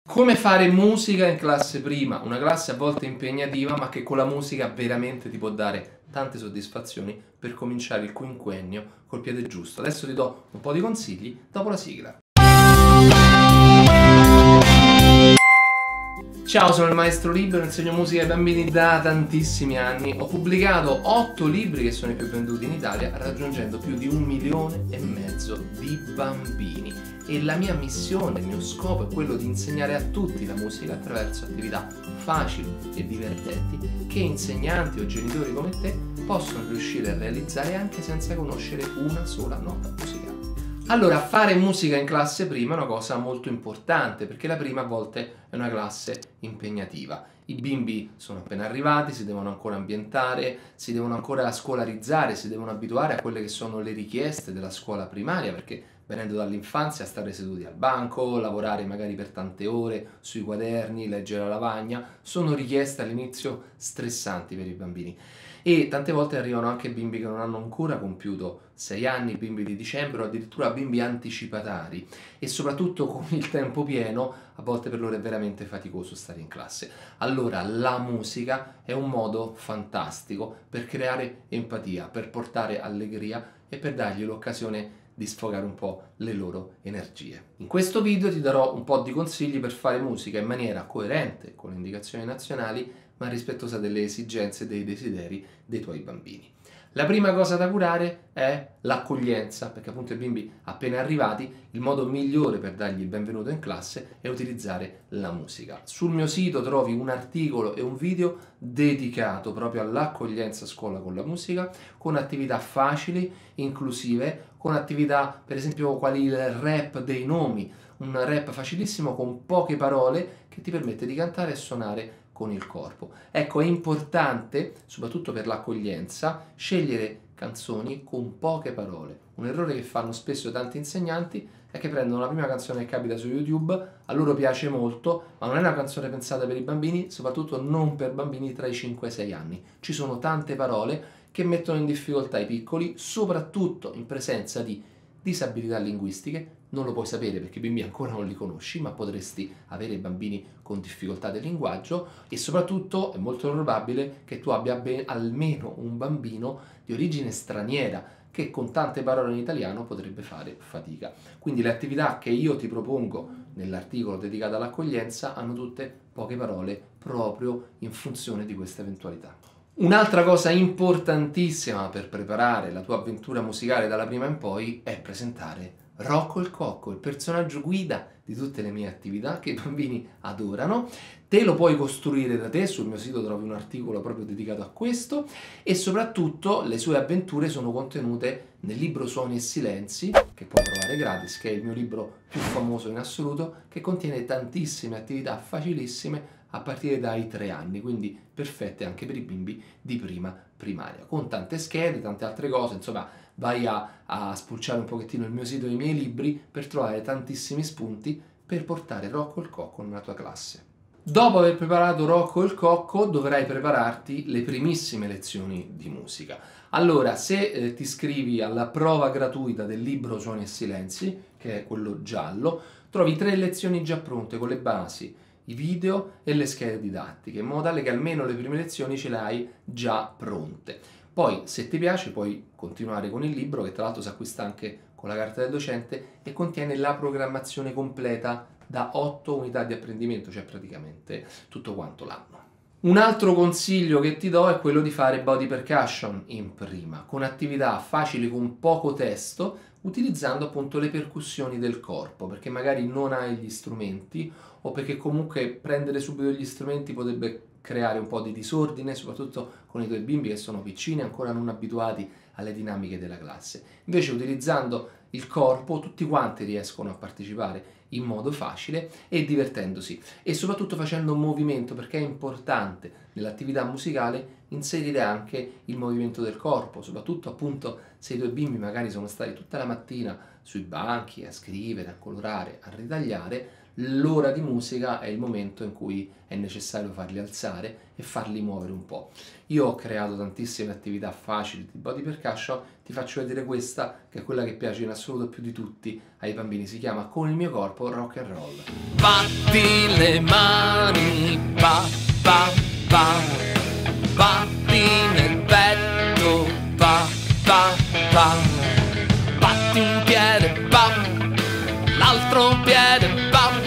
Come fare musica in classe prima, una classe a volte impegnativa ma che con la musica veramente ti può dare tante soddisfazioni per cominciare il quinquennio col piede giusto. Adesso ti do un po' di consigli dopo la sigla. Ciao, sono il Maestro Libero, insegno musica ai bambini da tantissimi anni. Ho pubblicato 8 libri che sono i più venduti in Italia, raggiungendo più di 1,5 milioni di bambini. E la mia missione, il mio scopo è quello di insegnare a tutti la musica attraverso attività facili e divertenti che insegnanti o genitori come te possono riuscire a realizzare anche senza conoscere una sola nota musicale. Allora, fare musica in classe prima è una cosa molto importante perché la prima a volte è una classe impegnativa. I bimbi sono appena arrivati, si devono ancora ambientare, si devono ancora scolarizzare, si devono abituare a quelle che sono le richieste della scuola primaria, perché venendo dall'infanzia stare seduti al banco, lavorare magari per tante ore sui quaderni, leggere la lavagna, sono richieste all'inizio stressanti per i bambini. E tante volte arrivano anche bimbi che non hanno ancora compiuto 6 anni, bimbi di dicembre o addirittura bimbi anticipatari, e soprattutto con il tempo pieno a volte per loro è veramente faticoso stare in classe. Allora la musica è un modo fantastico per creare empatia, per portare allegria e per dargli l'occasione di sfogare un po' le loro energie. In questo video ti darò un po' di consigli per fare musica in maniera coerente con le indicazioni nazionali ma rispettosa delle esigenze e dei desideri dei tuoi bambini. La prima cosa da curare è l'accoglienza, perché appunto ai bimbi appena arrivati il modo migliore per dargli il benvenuto in classe è utilizzare la musica. Sul mio sito trovi un articolo e un video dedicato proprio all'accoglienza a scuola con la musica, con attività facili, inclusive, con attività per esempio quali il rap dei nomi, un rap facilissimo con poche parole che ti permette di cantare e suonare con il corpo. Ecco, è importante, soprattutto per l'accoglienza, scegliere canzoni con poche parole. Un errore che fanno spesso tanti insegnanti è che prendono la prima canzone che capita su YouTube, a loro piace molto, ma non è una canzone pensata per i bambini, soprattutto non per bambini tra i 5 e i 6 anni. Ci sono tante parole che mettono in difficoltà i piccoli, soprattutto in presenza di disabilità linguistiche. Non lo puoi sapere perché i bimbi ancora non li conosci, ma potresti avere bambini con difficoltà del linguaggio e soprattutto è molto probabile che tu abbia almeno un bambino di origine straniera che con tante parole in italiano potrebbe fare fatica. Quindi le attività che io ti propongo nell'articolo dedicato all'accoglienza hanno tutte poche parole proprio in funzione di questa eventualità. Un'altra cosa importantissima per preparare la tua avventura musicale dalla prima in poi è presentare Rocco il Cocco, il personaggio guida di tutte le mie attività che i bambini adorano. Te lo puoi costruire da te, sul mio sito trovi un articolo proprio dedicato a questo e soprattutto le sue avventure sono contenute nel libro Suoni e Silenzi, che puoi trovare gratis, che è il mio libro più famoso in assoluto, che contiene tantissime attività facilissime a partire dai 3 anni, quindi perfette anche per i bimbi di prima primaria, con tante schede, tante altre cose, insomma vai a spulciare un pochettino il mio sito e i miei libri per trovare tantissimi spunti per portare Rocco il Cocco nella tua classe. Dopo aver preparato Rocco il Cocco dovrai prepararti le primissime lezioni di musica. Allora, se ti iscrivi alla prova gratuita del libro Suoni e Silenzi, che è quello giallo, trovi 3 lezioni già pronte con le basi, i video e le schede didattiche, in modo tale che almeno le prime lezioni ce le hai già pronte. Poi, se ti piace, puoi continuare con il libro, che tra l'altro si acquista anche con la carta del docente e contiene la programmazione completa da 8 unità di apprendimento, cioè praticamente tutto quanto l'anno. Un altro consiglio che ti do è quello di fare body percussion in prima, con attività facili con poco testo, utilizzando appunto le percussioni del corpo, perché magari non hai gli strumenti o perché comunque prendere subito gli strumenti potrebbe creare un po' di disordine, soprattutto con i tuoi bimbi che sono piccini, ancora non abituati alle dinamiche della classe. Invece utilizzando il corpo tutti quanti riescono a partecipare in modo facile e divertendosi e soprattutto facendo un movimento, perché è importante nell'attività musicale inserire anche il movimento del corpo, soprattutto appunto se i tuoi bimbi magari sono stati tutta la mattina sui banchi a scrivere, a colorare, a ritagliare, l'ora di musica è il momento in cui è necessario farli alzare e farli muovere un po'. Io ho creato tantissime attività facili di body percussion, ti faccio vedere questa che è quella che piace in assoluto più di tutti ai bambini, si chiama Con il mio corpo rock and roll. Batti le mani, pa pa pa, batti nel petto, pa pa pa, batti un piede, pa, l'altro piede, pa.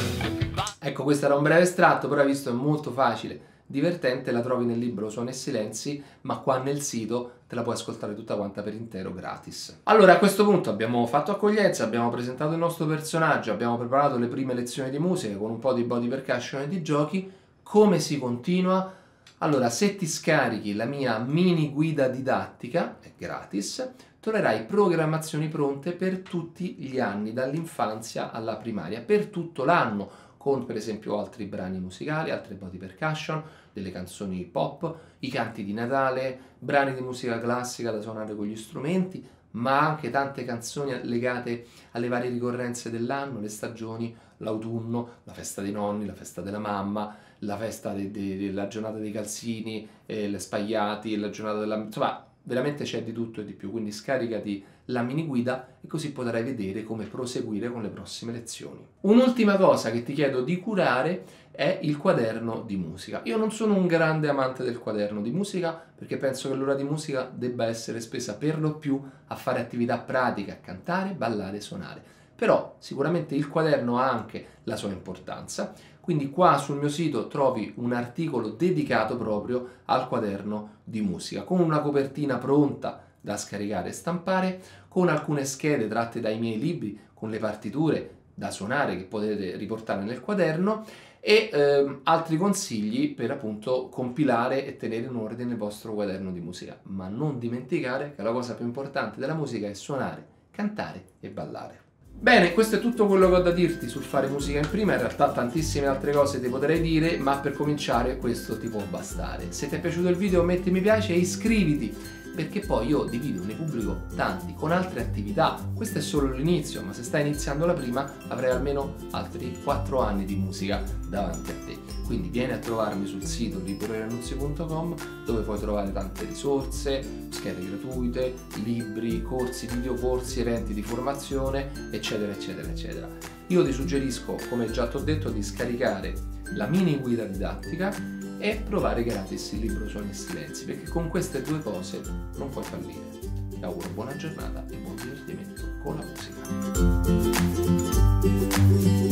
Ecco, questo era un breve estratto, però hai visto è molto facile, divertente, la trovi nel libro Suoni e Silenzi, ma qua nel sito te la puoi ascoltare tutta quanta per intero gratis. Allora, a questo punto abbiamo fatto accoglienza, abbiamo presentato il nostro personaggio, abbiamo preparato le prime lezioni di musica con un po' di body percussion e di giochi. Come si continua? Allora, se ti scarichi la mia mini guida didattica, è gratis, troverai programmazioni pronte per tutti gli anni, dall'infanzia alla primaria, per tutto l'anno, con per esempio altri brani musicali, altre body percussion, delle canzoni pop, i canti di Natale, brani di musica classica da suonare con gli strumenti, ma anche tante canzoni legate alle varie ricorrenze dell'anno, le stagioni, l'autunno, la festa dei nonni, la festa della mamma, la festa della giornata dei calzini, le spagliati, la giornata della... insomma, veramente c'è di tutto e di più, quindi scaricati la mini guida e così potrai vedere come proseguire con le prossime lezioni. Un'ultima cosa che ti chiedo di curare è il quaderno di musica. Io non sono un grande amante del quaderno di musica perché penso che l'ora di musica debba essere spesa per lo più a fare attività pratiche, a cantare, ballare, suonare. Però sicuramente il quaderno ha anche la sua importanza, quindi qua sul mio sito trovi un articolo dedicato proprio al quaderno di musica, con una copertina pronta da scaricare e stampare, con alcune schede tratte dai miei libri, con le partiture da suonare che potete riportare nel quaderno e altri consigli per appunto compilare e tenere in ordine il vostro quaderno di musica. Ma non dimenticare che la cosa più importante della musica è suonare, cantare e ballare. Bene, questo è tutto quello che ho da dirti sul fare musica in prima, in realtà tantissime altre cose ti potrei dire, ma per cominciare questo ti può bastare. Se ti è piaciuto il video metti mi piace e iscriviti, perché poi io di video ne pubblico tanti con altre attività. Questo è solo l'inizio, ma se stai iniziando la prima avrai almeno altri 4 anni di musica davanti a te. Quindi vieni a trovarmi sul sito libreriannunzio.com, dove puoi trovare tante risorse, schede gratuite, libri, corsi, videocorsi, eventi di formazione, eccetera eccetera eccetera. Io ti suggerisco, come già ti ho detto, di scaricare la mini guida didattica e provare gratis il libro Suoni e Silenzi, perché con queste due cose non puoi fallire. Ti auguro buona giornata e buon divertimento con la musica.